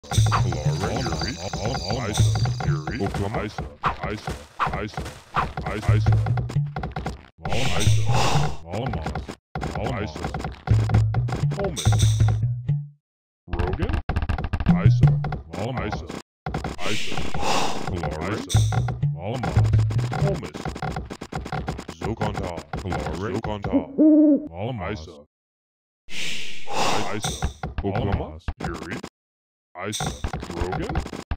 Kalare, Yuri, Isa, Yuri, Oklama, Isa, Isa, Malamas, Isa, Holmes, Rogan, Isa, Isa, Kalare, Malamas, Holmes, Zokonta, Kalare, Zokonta, Isa, Oklama, Yuri, Isa, Rogan,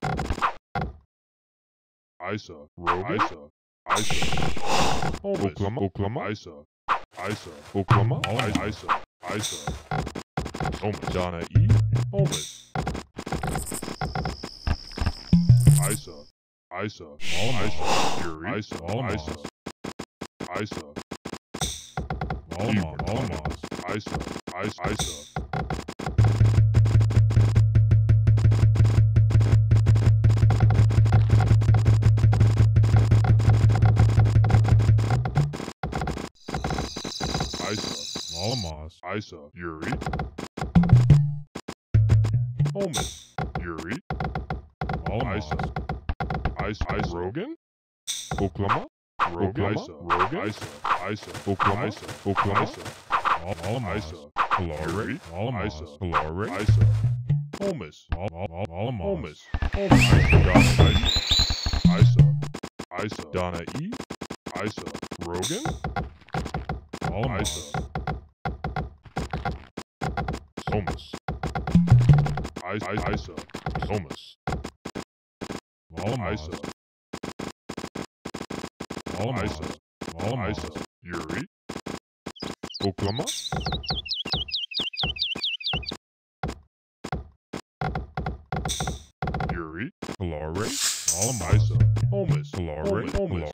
Isa, Rogan, Isa, Oklama, Isa, Oklama, Isa, Holmes, Donna E, Holmes, Isa, Yuri, Isa, Malamas, Isa, Malamas, Isa, Yuri, Holmes, Yuri, Malamas, Rogan, Oklama, Rogan, Oklama, Malamas, Kalare, Malamas, Kalare, Holmes, Malamas, Isa, Donna E, Isa, Rogan, Malamas, Holmes, Isa, Holmes, Malamas, Isa, Yuri, Oklama, Yuri, Kalare, Malamas, Holmes, Kalare,